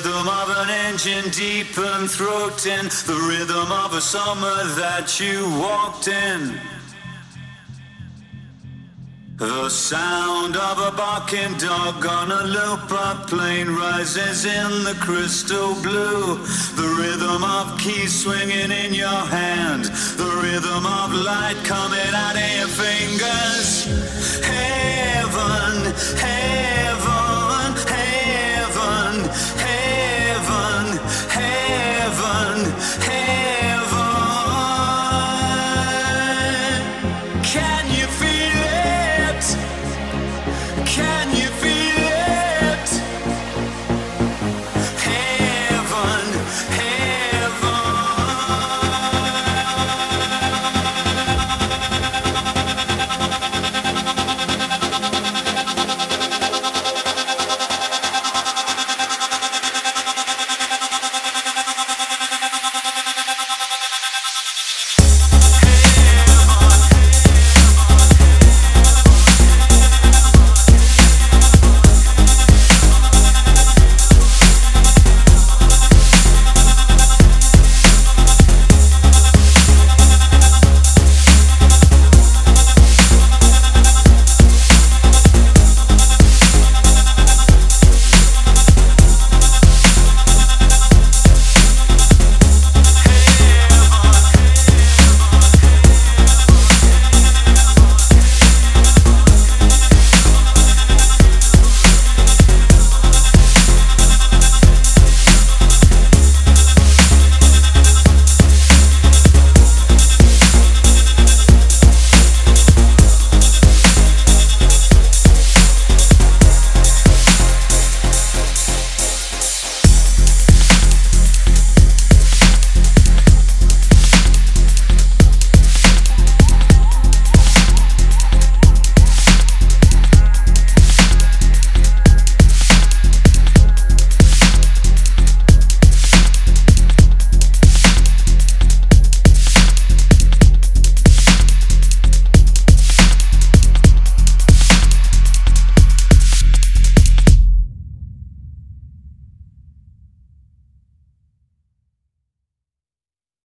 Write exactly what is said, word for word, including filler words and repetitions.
rhythm of an engine deep and throating, the rhythm of a summer that you walked in. The sound of a barking dog on a loop, a plane rises in the crystal blue. The rhythm of keys swinging in your hand, the rhythm of light coming out of your fingers. Heaven, heaven.